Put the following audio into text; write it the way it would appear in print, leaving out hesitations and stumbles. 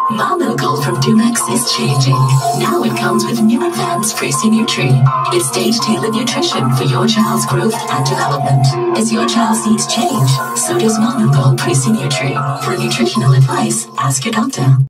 Mamil from Dumex is changing. Now it comes with new advanced PreciNutri. It's stage-tailored nutrition for your child's growth and development. As your child's needs change, so does Mamil PreciNutri. For nutritional advice, ask your doctor.